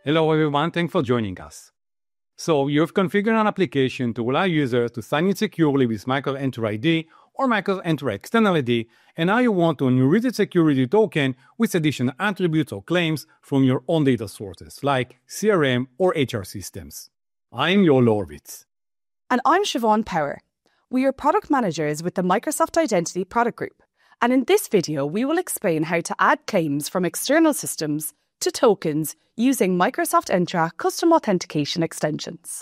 Hello everyone, thanks for joining us. So you've configured an application to allow users to sign in securely with Microsoft Entra ID or Microsoft Entra External ID, and now you want to enrich the security token with additional attributes or claims from your own data sources, like CRM or HR systems. I'm Yoel Horowitz. And I'm Siobhan Power. We are product managers with the Microsoft Identity Product Group. And in this video, we will explain how to add claims from external systems to tokens using Microsoft Entra custom authentication extensions.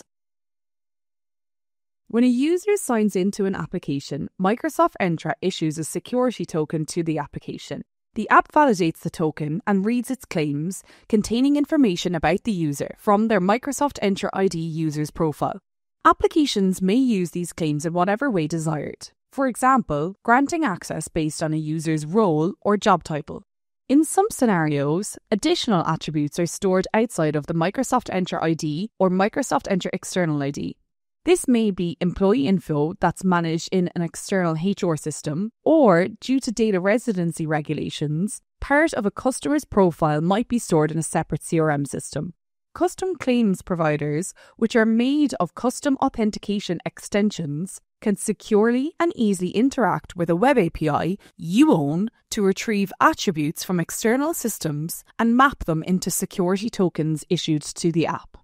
When a user signs into an application, Microsoft Entra issues a security token to the application. The app validates the token and reads its claims containing information about the user from their Microsoft Entra ID user's profile. Applications may use these claims in whatever way desired. For example, granting access based on a user's role or job title. In some scenarios, additional attributes are stored outside of the Microsoft Entra ID or Microsoft Entra External ID. This may be employee info that's managed in an external HR system, or due to data residency regulations, part of a customer's profile might be stored in a separate CRM system. Custom claims providers, which are made of custom authentication extensions, can securely and easily interact with a web API you own to retrieve attributes from external systems and map them into security tokens issued to the app.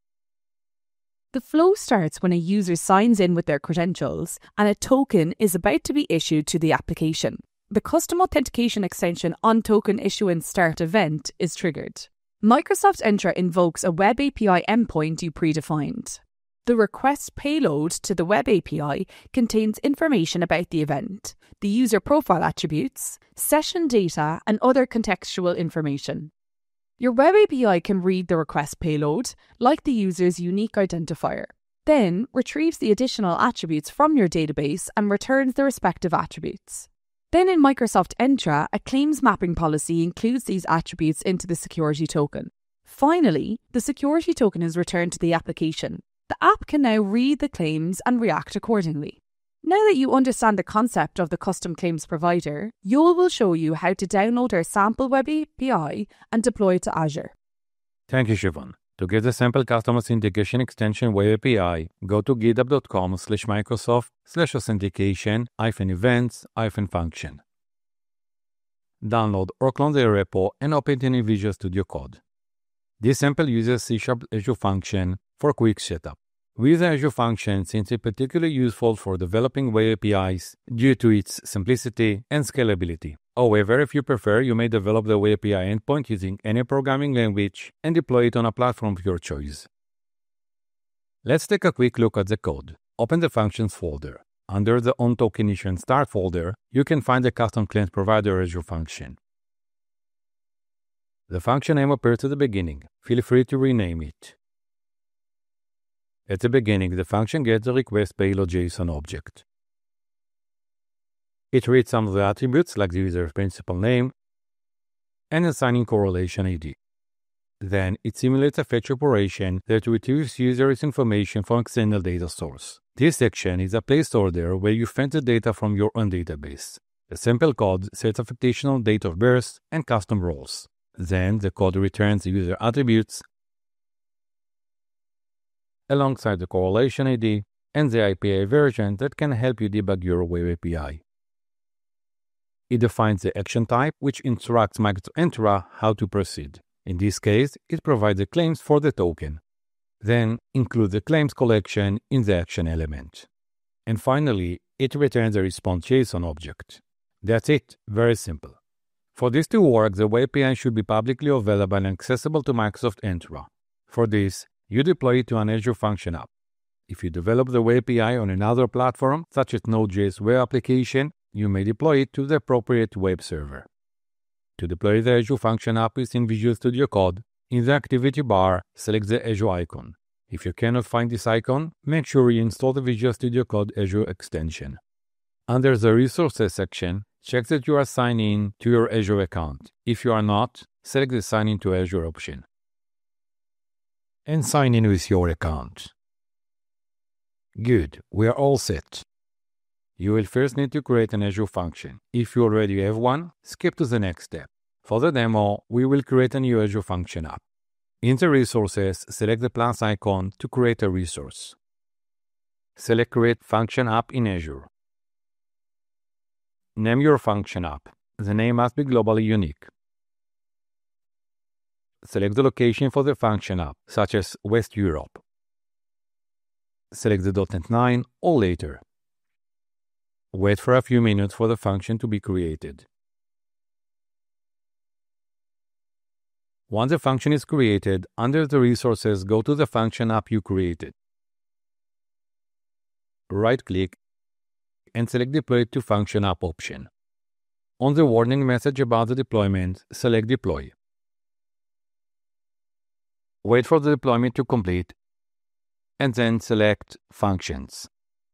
The flow starts when a user signs in with their credentials and a token is about to be issued to the application. The custom authentication extension onTokenIssuanceStart event is triggered. Microsoft Entra invokes a web API endpoint you predefined. The request payload to the web API contains information about the event, the user profile attributes, session data, and other contextual information. Your web API can read the request payload, like the user's unique identifier, then retrieves the additional attributes from your database and returns the respective attributes. Then in Microsoft Entra, a claims mapping policy includes these attributes into the security token. Finally, the security token is returned to the application. The app can now read the claims and react accordingly. Now that you understand the concept of the custom claims provider, Yoel will show you how to download our sample web API and deploy it to Azure. Thank you, Siobhan. To get the sample custom authentication extension web API, go to github.com/Microsoft/authentication-events-function. Download or clone the repo and open it in Visual Studio Code. This sample uses C# Azure Function for quick setup. We use Azure Function since it's particularly useful for developing web APIs due to its simplicity and scalability. However, if you prefer, you may develop the web API endpoint using any programming language and deploy it on a platform of your choice. Let's take a quick look at the code. Open the Functions folder. Under the onTokenIssuanceStart folder, you can find the custom claims provider Azure Function. The function name appears at the beginning. Feel free to rename it. At the beginning, the function gets the request payload JSON object. It reads some of the attributes like the user's principal name and assigning correlation ID. Then it simulates a fetch operation that retrieves user's information from external data source. This section is a placeholder where you fetch the data from your own database. The sample code sets a fictional date of birth and custom roles. Then the code returns the user attributes alongside the correlation ID and the API version that can help you debug your web API. It defines the action type, which instructs Microsoft Entra how to proceed. In this case, it provides the claims for the token. Then include the claims collection in the action element. And finally, it returns a response JSON object. That's it, very simple. For this to work, the web API should be publicly available and accessible to Microsoft Entra. For this, you deploy it to an Azure Function app. If you develop the web API on another platform, such as Node.js web application, you may deploy it to the appropriate web server. To deploy the Azure Function app within Visual Studio Code, in the activity bar, select the Azure icon. If you cannot find this icon, make sure you install the Visual Studio Code Azure extension. Under the Resources section, check that you are signed in to your Azure account. If you are not, select the Sign in to Azure option. And sign in with your account. Good, we are all set. You will first need to create an Azure function. If you already have one, skip to the next step. For the demo, we will create a new Azure Function app. In the resources, select the plus icon to create a resource. Select Create Function App in Azure. Name your function app. The name must be globally unique. Select the location for the function app, such as West Europe. Select the .NET 9 or later. Wait for a few minutes for the function to be created. Once the function is created, under the resources, go to the function app you created. Right-click and select Deploy to Function App option. On the warning message about the deployment, select Deploy. Wait for the deployment to complete, and then select Functions.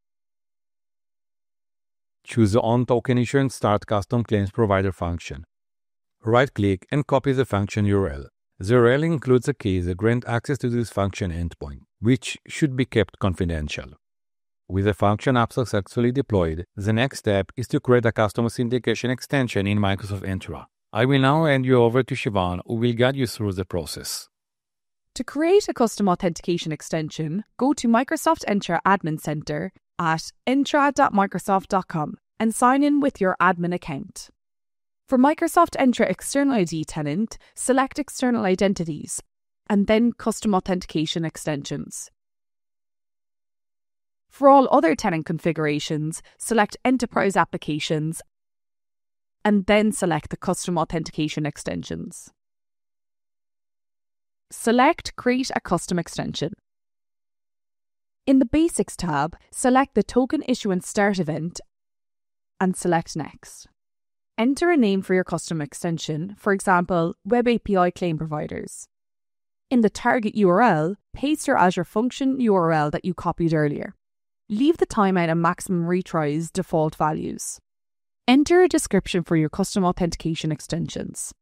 Choose the OnToken Issue and Start Custom Claims Provider function. Right-click and copy the function URL. The URL includes a key that grants access to this function endpoint, which should be kept confidential. With the function app successfully deployed, the next step is to create a custom authentication extension in Microsoft Entra. I will now hand you over to Siobhan, who will guide you through the process. To create a custom authentication extension, go to Microsoft Entra Admin Center at entra.microsoft.com and sign in with your admin account. For Microsoft Entra External ID tenant, select External Identities and then Custom Authentication Extensions. For all other tenant configurations, select Enterprise Applications and then select the Custom Authentication Extensions. Select Create a Custom Extension. In the Basics tab, select the Token Issuance Start event and select Next. Enter a name for your custom extension, for example, Web API Claim Providers. In the target URL, paste your Azure function URL that you copied earlier. Leave the timeout and maximum retries default values. Enter a description for your custom authentication extensions.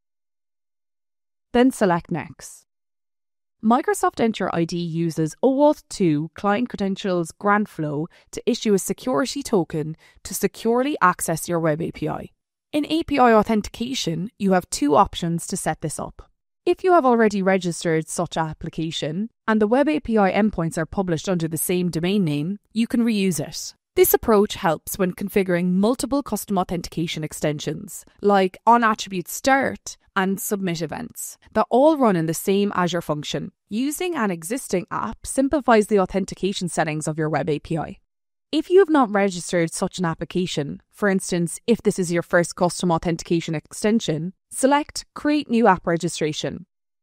Then select Next. Microsoft Entra ID uses OAuth 2 Client Credentials Grant Flow to issue a security token to securely access your web API. In API authentication, you have two options to set this up. If you have already registered such application and the web API endpoints are published under the same domain name, you can reuse it. This approach helps when configuring multiple custom authentication extensions, like onAttributeStart and Submit events, that all run in the same Azure function. Using an existing app simplifies the authentication settings of your web API. If you have not registered such an application, for instance, if this is your first custom authentication extension, select Create New App Registration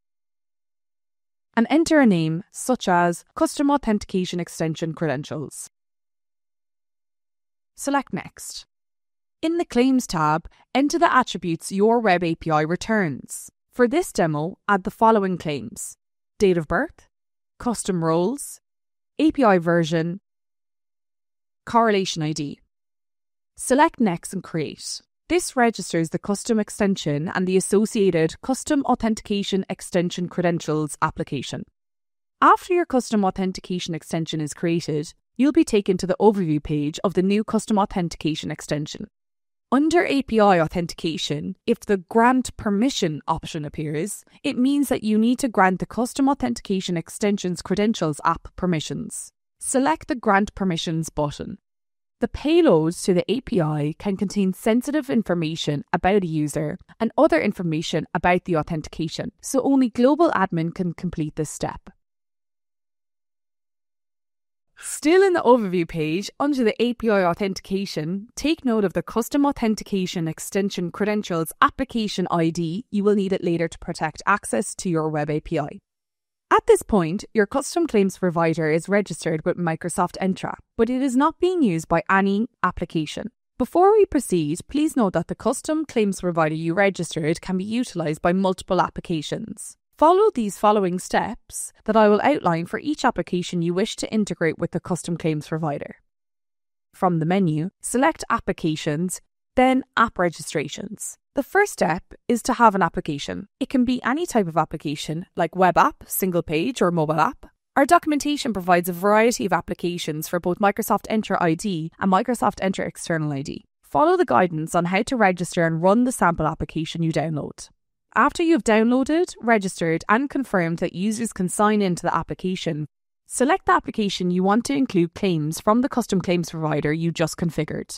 and enter a name such as Custom Authentication Extension Credentials. Select Next. In the Claims tab, enter the attributes your web API returns. For this demo, add the following claims: date of birth, custom roles, API version, correlation ID. Select Next and Create. This registers the custom extension and the associated Custom Authentication Extension Credentials application. After your custom authentication extension is created, you'll be taken to the overview page of the new custom authentication extension. Under API authentication, if the Grant Permission option appears, it means that you need to grant the Custom Authentication Extensions Credentials app permissions. Select the Grant Permissions button. The payload to the API can contain sensitive information about a user and other information about the authentication, so only global admin can complete this step. Still in the overview page, under the API authentication, take note of the Custom Authentication Extension Credentials Application ID. You will need it later to protect access to your web API. At this point, your custom claims provider is registered with Microsoft Entra, but it is not being used by any application. Before we proceed, please note that the custom claims provider you registered can be utilised by multiple applications. Follow these following steps that I will outline for each application you wish to integrate with the custom claims provider. From the menu, select Applications, then App Registrations. The first step is to have an application. It can be any type of application, like web app, single page, or mobile app. Our documentation provides a variety of applications for both Microsoft Entra ID and Microsoft Entra External ID. Follow the guidance on how to register and run the sample application you download. After you've downloaded, registered, and confirmed that users can sign into the application, select the application you want to include claims from the custom claims provider you just configured.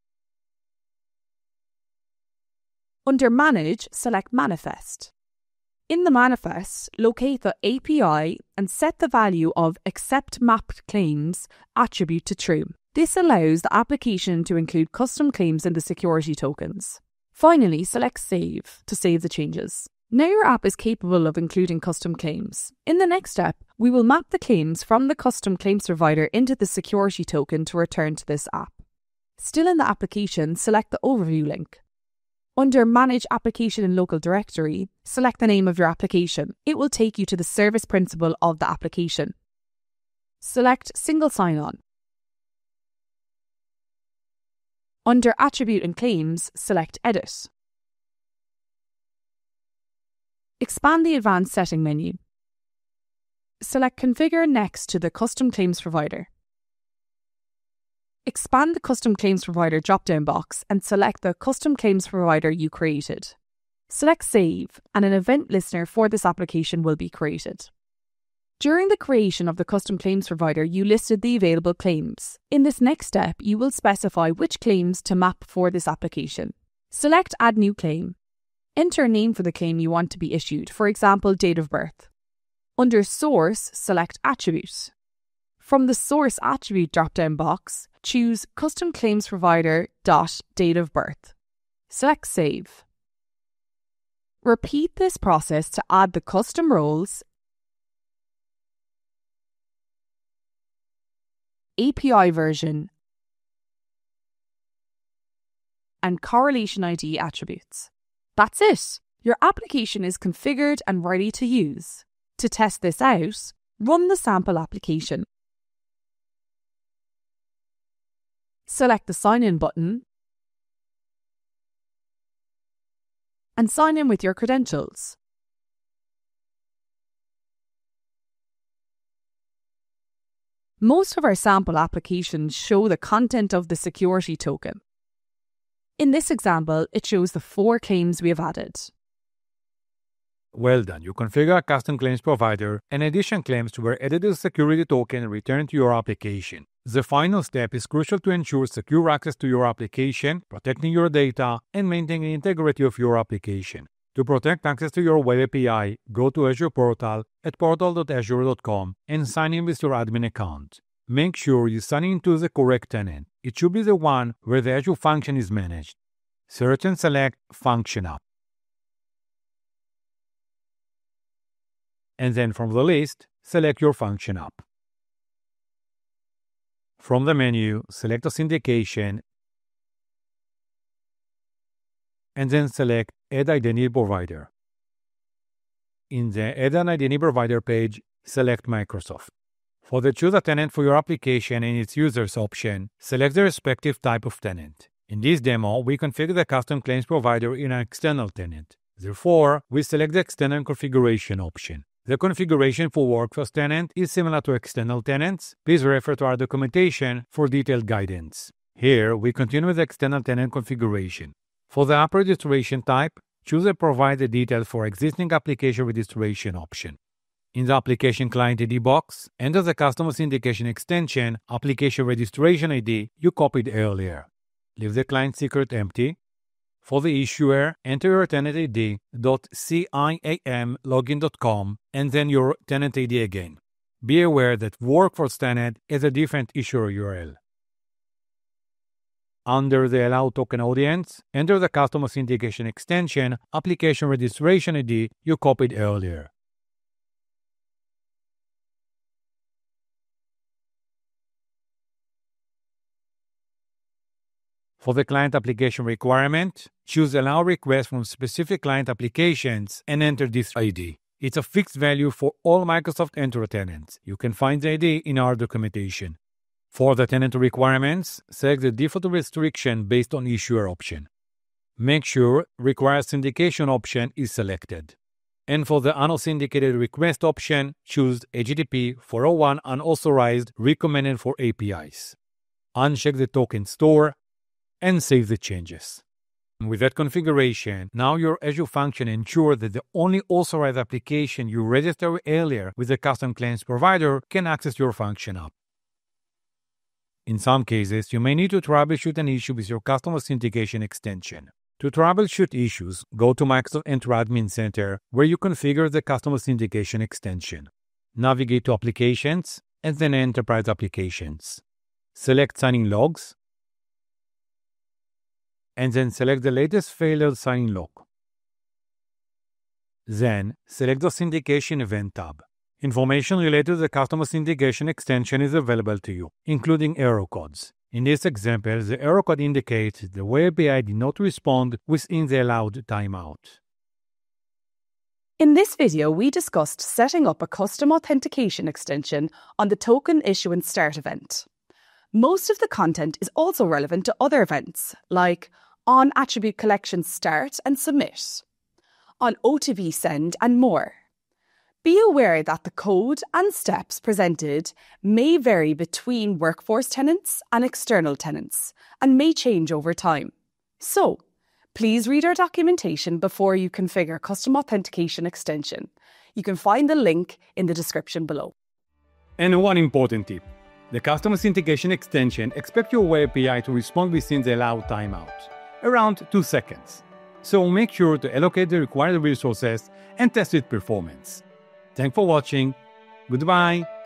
Under Manage, select Manifest. In the manifest, locate the API and set the value of Accept Mapped Claims attribute to True. This allows the application to include custom claims in the security tokens. Finally, select Save to save the changes. Now your app is capable of including custom claims. In the next step, we will map the claims from the custom claims provider into the security token to return to this app. Still in the application, select the Overview link. Under Manage Application in Local Directory, select the name of your application. It will take you to the service principal of the application. Select Single Sign-On. Under Attribute and Claims, select Edit. Expand the Advanced Setting menu. Select Configure next to the Custom Claims Provider. Expand the Custom Claims Provider drop-down box and select the Custom Claims Provider you created. Select Save, and an event listener for this application will be created. During the creation of the Custom Claims Provider, you listed the available claims. In this next step, you will specify which claims to map for this application. Select Add New Claim. Enter a name for the claim you want to be issued, for example, date of birth. Under Source, select Attribute. From the Source Attribute drop-down box, choose Custom Claims Provider .date of birth. Select Save. Repeat this process to add the custom roles, API version, and correlation ID attributes. That's it! Your application is configured and ready to use. To test this out, run the sample application. Select the Sign In button and sign in with your credentials. Most of our sample applications show the content of the security token. In this example, it shows the 4 claims we have added. Well done, you configure a custom claims provider and addition claims were added as a security token and returned to your application. The final step is crucial to ensure secure access to your application, protecting your data, and maintaining the integrity of your application. To protect access to your web API, go to Azure Portal at portal.azure.com and sign in with your admin account. Make sure you sign into the correct tenant. It should be the one where the Azure function is managed. Search and select Function App. And then from the list, select your Function App. From the menu, select Authentication and then select Add Identity Provider. In the Add an Identity Provider page, select Microsoft. For the Choose a Tenant for your application and its users option, select the respective type of tenant. In this demo, we configure the custom claims provider in an external tenant. Therefore, we select the external configuration option. The configuration for Workforce tenant is similar to external tenants. Please refer to our documentation for detailed guidance. Here, we continue with the external tenant configuration. For the app registration type, choose a Provide the details for existing application registration option. In the Application Client ID box, enter the Custom Authentication extension Application Registration ID you copied earlier. Leave the client secret empty. For the issuer, enter your tenant ID .ciamlogin.com and then your tenant ID again. Be aware that Workforce tenant is a different issuer URL. Under the Allow Token Audience, enter the Custom Authentication extension Application Registration ID you copied earlier. For the client application requirement, choose Allow Requests from specific client applications and enter this ID. It's a fixed value for all Microsoft Entra tenants. You can find the ID in our documentation. For the tenant requirements, select the default restriction based on issuer option. Make sure Require Syndication option is selected. And for the unauthenticated request option, choose HTTP 401 unauthorized recommended for APIs. Uncheck the token store and save the changes. With that configuration, now your Azure function ensures that the only authorized application you registered earlier with the custom claims provider can access your function app. In some cases, you may need to troubleshoot an issue with your custom authentication extension. To troubleshoot issues, go to Microsoft Entra Admin Center, where you configure the custom authentication extension. Navigate to Applications, and then Enterprise Applications. Select Signing Logs, and then select the latest failure signing log. Then, select the Authentication Event tab. Information related to the custom authentication extension is available to you, including error codes. In this example, the error code indicates the Web API did not respond within the allowed timeout. In this video, we discussed setting up a custom authentication extension on the token issuance start event. Most of the content is also relevant to other events, like on attribute collection start and submit, on OTP send, and more. Be aware that the code and steps presented may vary between workforce tenants and external tenants and may change over time. So, please read our documentation before you configure custom authentication extension. You can find the link in the description below. And one important tip. The custom authentication extension expects your Web API to respond within the allowed timeout, around 2 seconds. So make sure to allocate the required resources and test its performance. Thanks for watching. Goodbye.